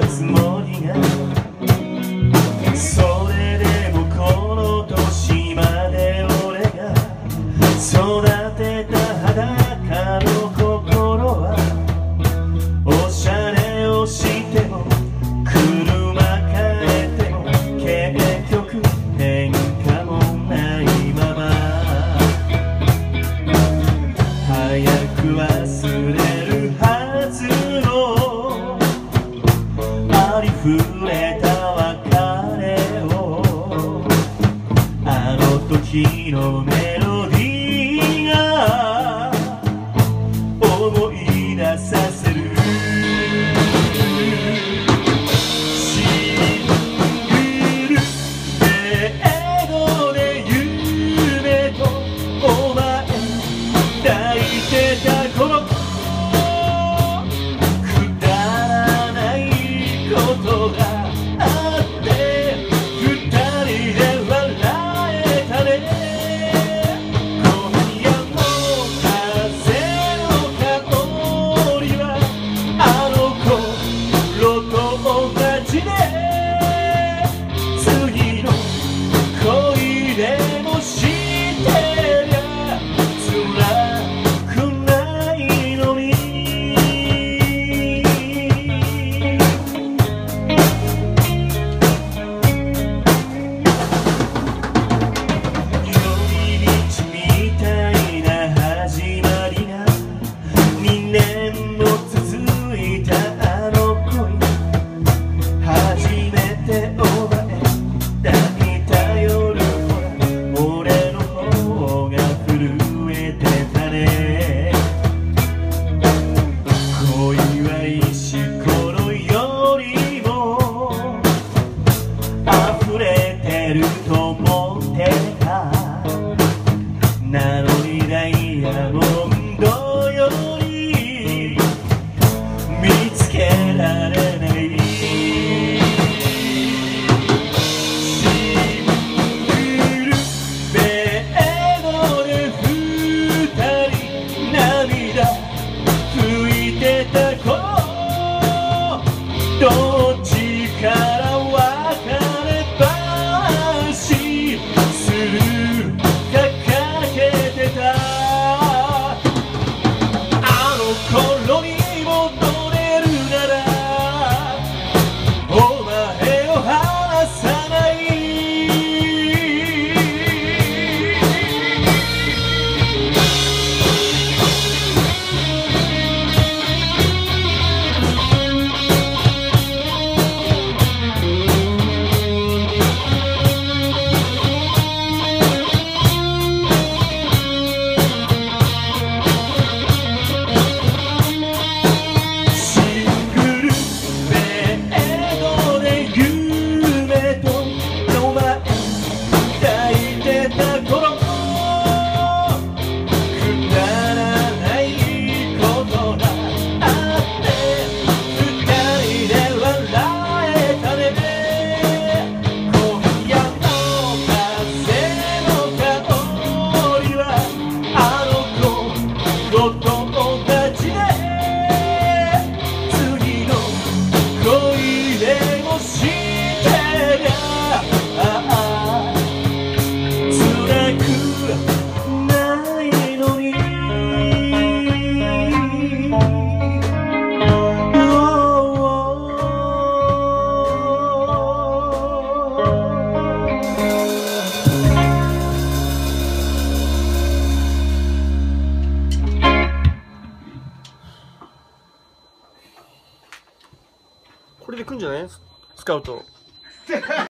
つもりがそれでもこの年まで俺が育てた裸の心はおしゃれをしても車変えても結局変化もないまま早く忘れるはずのありふれた別れをあの時のメロディーが思い出させるシングルベッドで夢とお前抱いてた頃くだらないことがあって二人で笑えたね今夜の風の香りはあの頃と同じで次の恋でもしてりゃ辛くないのに寄り道みたいな始まりが2年も続いたあの恋初めてお前抱いた夜ほら俺の方が震えてたね恋は石ころよりも溢れてると思ってたなのにダイヤモンドより見つけられないシングルベッドで二人涙拭いてた頃どっちから別れ話するかかけてたあの頃に戻れるならお前を離さないシングルベッドで夢とお前抱いてた頃くだらないことがあって二人で笑えたね今夜の風の香りはあの頃と同じで次の恋でもしてりゃ辛くないのにこれで来んじゃないスカウト